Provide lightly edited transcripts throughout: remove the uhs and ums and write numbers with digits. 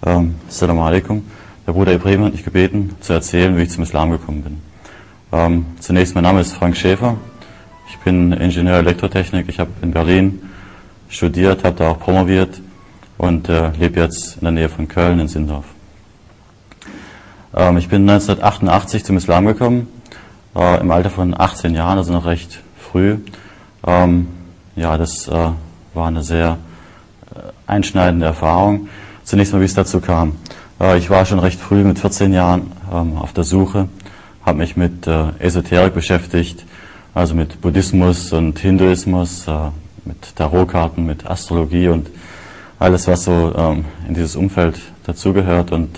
Assalamu alaikum. Der Bruder Ibrahim hat mich gebeten, zu erzählen, wie ich zum Islam gekommen bin. Zunächst, mein Name ist Frank Schäfer. Ich bin Ingenieur Elektrotechnik. Ich habe in Berlin studiert, habe da auch promoviert und lebe jetzt in der Nähe von Köln in Sindorf. Ich bin 1988 zum Islam gekommen, im Alter von 18 Jahren, also noch recht früh. Das war eine sehr einschneidende Erfahrung. Zunächst mal, wie es dazu kam. Ich war schon recht früh mit 14 Jahren auf der Suche, habe mich mit Esoterik beschäftigt, also mit Buddhismus und Hinduismus, mit Tarotkarten, mit Astrologie und alles, was so in dieses Umfeld dazugehört. Und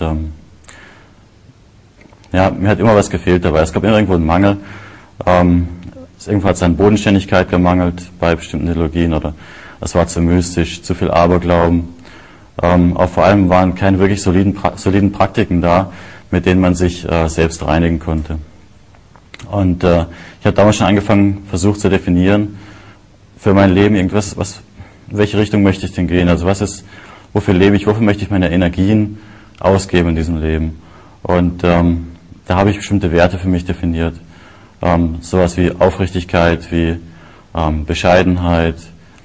mir hat immer was gefehlt dabei. Es gab immer irgendwo einen Mangel. Irgendwo hat es an Bodenständigkeit gemangelt bei bestimmten Ideologien oder es war zu mystisch, zu viel Aberglauben. Auch vor allem waren keine wirklich soliden Praktiken da, mit denen man sich selbst reinigen konnte. Und ich habe damals schon angefangen, versucht zu definieren für mein Leben irgendwas, in welche Richtung möchte ich denn gehen? Also wofür lebe ich, wofür möchte ich meine Energien ausgeben in diesem Leben? Und da habe ich bestimmte Werte für mich definiert. Sowas wie Aufrichtigkeit, wie Bescheidenheit,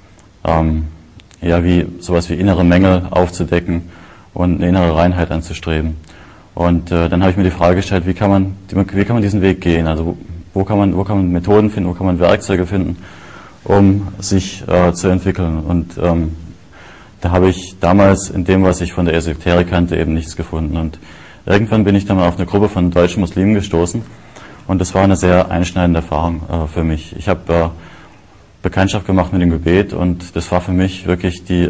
sowas wie innere Mängel aufzudecken und eine innere Reinheit anzustreben. Und dann habe ich mir die Frage gestellt, wie kann man diesen Weg gehen? Also wo kann man Methoden finden, wo kann man Werkzeuge finden, um sich zu entwickeln? Und da habe ich damals in dem, was ich von der Esoterik kannte, eben nichts gefunden. Und irgendwann bin ich dann mal auf eine Gruppe von deutschen Muslimen gestoßen und das war eine sehr einschneidende Erfahrung für mich. Ich habe Bekanntschaft gemacht mit dem Gebet und das war für mich wirklich die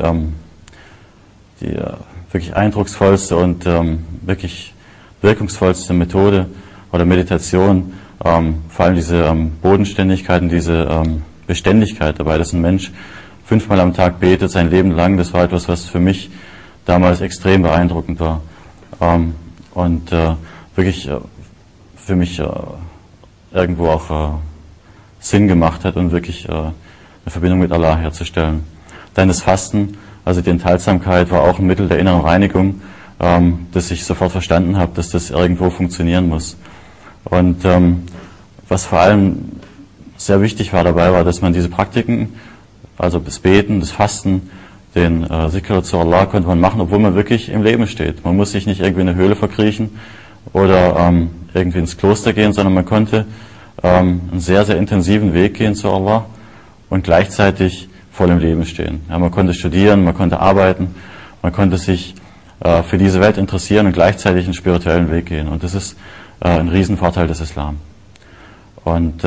wirklich eindrucksvollste und wirklich wirkungsvollste Methode oder Meditation, vor allem diese Bodenständigkeit und diese Beständigkeit dabei, dass ein Mensch 5-mal am Tag betet, sein Leben lang. Das war etwas, was für mich damals extrem beeindruckend war und wirklich für mich irgendwo auch Sinn gemacht hat und wirklich eine Verbindung mit Allah herzustellen. Dann das Fasten, also die Enthaltsamkeit, war auch ein Mittel der inneren Reinigung, dass ich sofort verstanden habe, dass das irgendwo funktionieren muss. Und was vor allem sehr wichtig war dabei, war, dass man diese Praktiken, also das Beten, das Fasten, den Zikr zu Allah konnte man machen, obwohl man wirklich im Leben steht. Man muss sich nicht irgendwie in eine Höhle verkriechen oder irgendwie ins Kloster gehen, sondern man konnte einen sehr, sehr intensiven Weg gehen zu Allah und gleichzeitig voll im Leben stehen. Ja, man konnte studieren, man konnte arbeiten, man konnte sich für diese Welt interessieren und gleichzeitig einen spirituellen Weg gehen. Und das ist ein Riesenvorteil des Islam. Und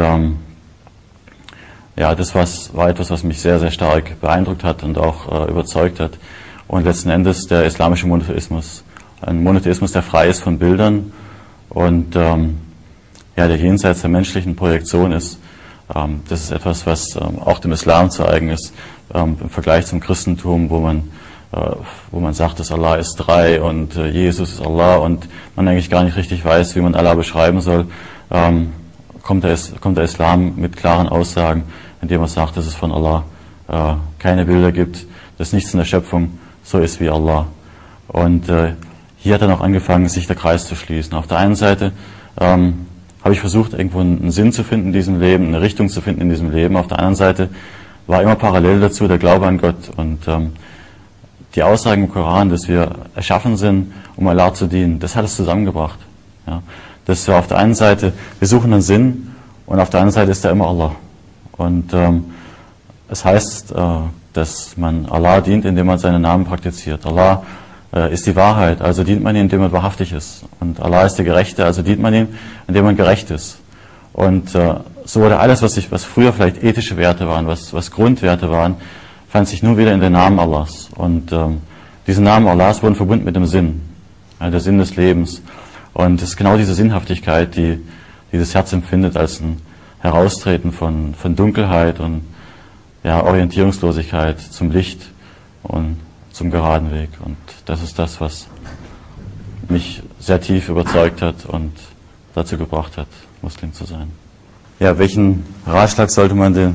das war etwas, was mich sehr, sehr stark beeindruckt hat und auch überzeugt hat. Und letzten Endes der islamische Monotheismus. Ein Monotheismus, der frei ist von Bildern und der jenseits der menschlichen Projektion ist. Das ist etwas, was auch dem Islam zu eigen ist, im Vergleich zum Christentum, wo man sagt, dass Allah ist drei und Jesus ist Allah und man eigentlich gar nicht richtig weiß, wie man Allah beschreiben soll, kommt der Islam mit klaren Aussagen, indem er sagt, dass es von Allah keine Bilder gibt, dass nichts in der Schöpfung so ist wie Allah. Und hier hat er noch angefangen, sich der Kreis zu schließen. Auf der einen Seite habe ich versucht, irgendwo einen Sinn zu finden in diesem Leben, eine Richtung zu finden in diesem Leben. Auf der anderen Seite war immer parallel dazu der Glaube an Gott und die Aussagen im Koran, dass wir erschaffen sind, um Allah zu dienen, das hat es zusammengebracht. Ja. Dass wir auf der einen Seite, wir suchen einen Sinn und auf der anderen Seite ist da immer Allah. Und es heißt, dass man Allah dient, indem man seinen Namen praktiziert. Allah ist die Wahrheit, also dient man ihm, indem man wahrhaftig ist. Und Allah ist der Gerechte, also dient man ihm, indem man gerecht ist. Und so wurde alles, was früher vielleicht ethische Werte waren, was Grundwerte waren, fand sich nur wieder in den Namen Allahs. Und diese Namen Allahs wurden verbunden mit dem Sinn, der Sinn des Lebens. Und es ist genau diese Sinnhaftigkeit, die das Herz empfindet als ein Heraustreten von Dunkelheit und Orientierungslosigkeit zum Licht und zum geraden Weg. Und das ist das, was mich sehr tief überzeugt hat und dazu gebracht hat, Muslim zu sein. Ja, welchen Ratschlag sollte man den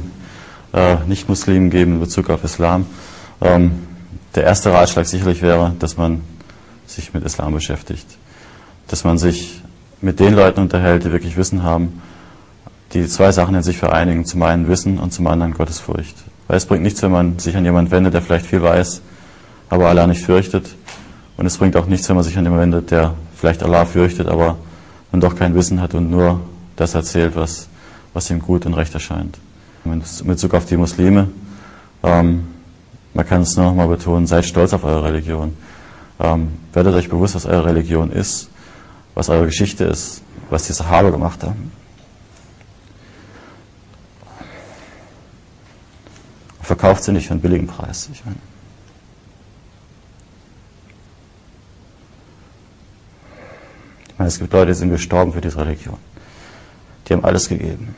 Nicht-Muslimen geben in Bezug auf Islam? Der erste Ratschlag sicherlich wäre, dass man sich mit Islam beschäftigt. Dass man sich mit den Leuten unterhält, die wirklich Wissen haben, die zwei Sachen in sich vereinigen. Zum einen Wissen und zum anderen Gottesfurcht. Weil es bringt nichts, wenn man sich an jemanden wendet, der vielleicht viel weiß, aber Allah nicht fürchtet. Und es bringt auch nichts, wenn man sich an jemanden wendet, der vielleicht Allah fürchtet, aber man doch kein Wissen hat und nur das erzählt, was ihm gut und recht erscheint. In Bezug auf die Muslime, man kann es nur noch mal betonen, seid stolz auf eure Religion. Werdet euch bewusst, was eure Religion ist, was eure Geschichte ist, was die Sahaba gemacht haben. Verkauft sie nicht für einen billigen Preis. Ich meine, es gibt Leute, die sind gestorben für diese Religion. Die haben alles gegeben,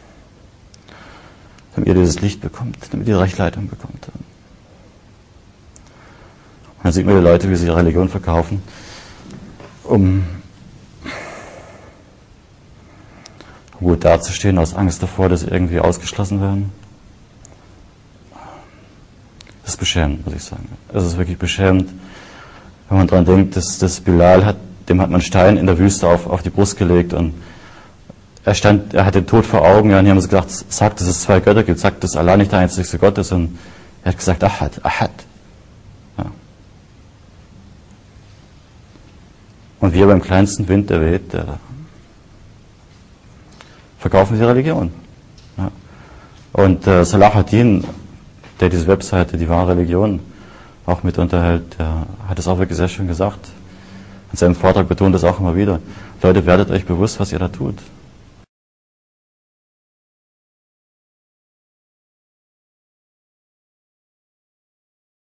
damit ihr dieses Licht bekommt, damit ihr Rechtleitung bekommt. Und dann sieht man die Leute, wie sie ihre Religion verkaufen, um gut dazustehen, aus Angst davor, dass sie irgendwie ausgeschlossen werden. Das ist beschämend, muss ich sagen. Es ist wirklich beschämend, wenn man daran denkt, dass Bilal dem hat man Stein in der Wüste auf die Brust gelegt und er hat den Tod vor Augen, ja, und die haben gesagt, sagt, dass es zwei Götter gibt, sagt, dass Allah nicht der einzigste Gott ist, und er hat gesagt, Ahad, Ahad. Ja. Und wir beim kleinsten Wind, der weht, verkaufen sie Religion. Ja. Und Salah ad-Din, der diese Webseite, die wahre Religion, auch mit unterhält, der hat es auch wirklich sehr schön gesagt. In seinem Vortrag betont es auch immer wieder. Leute, werdet euch bewusst, was ihr da tut.